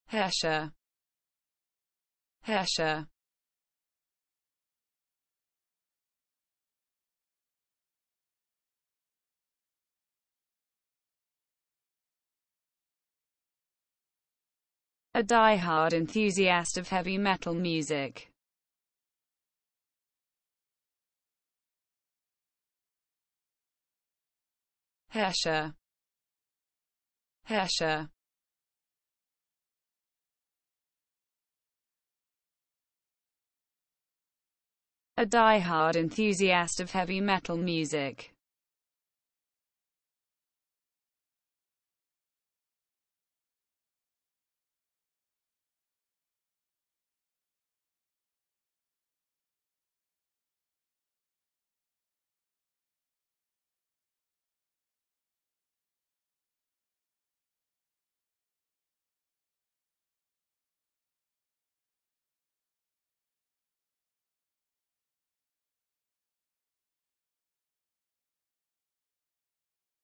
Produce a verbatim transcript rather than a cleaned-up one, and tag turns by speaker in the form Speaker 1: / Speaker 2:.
Speaker 1: Hesher, Hesher. A die-hard enthusiast of heavy metal music. Hesher, Hesher. A die-hard enthusiast of heavy metal music.